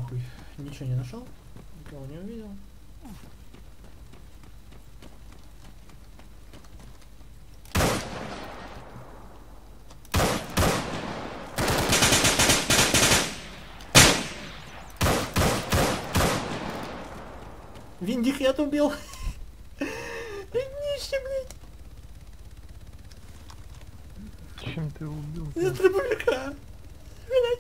нахуй. Ничего не нашел, никого не увидел. Виндихет убил. Днище, блядь. Чем ты его убил? Из дробовика. Блядь.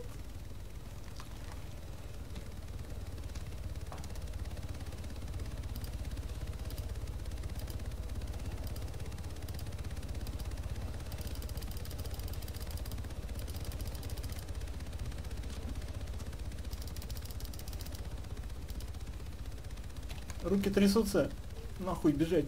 Руки трясутся. Нахуй бежать.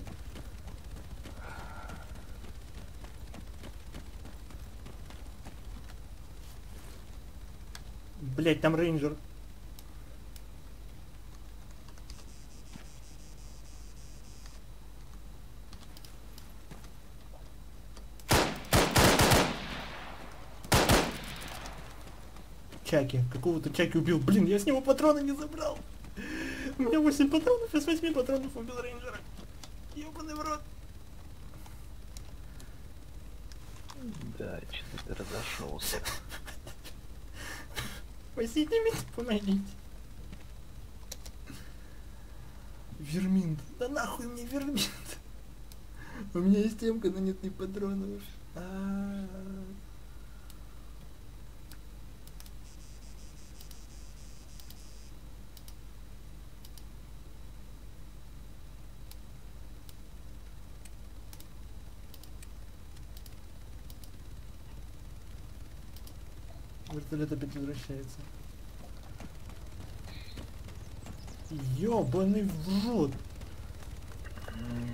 Блять, там рейнджер. Чаки. Какого-то Чаки убил. Блин, я с него патроны не забрал. У меня 8 патронов, из 8 патронов убил рейнджера. Ёбаный в рот. Да, что-то ты разошелся. Спасите меня, помогите. Верминт. Да нахуй мне верминт. У меня есть темка, но нет ни патронов. Вертолет опять возвращается. Ёбаный в рот.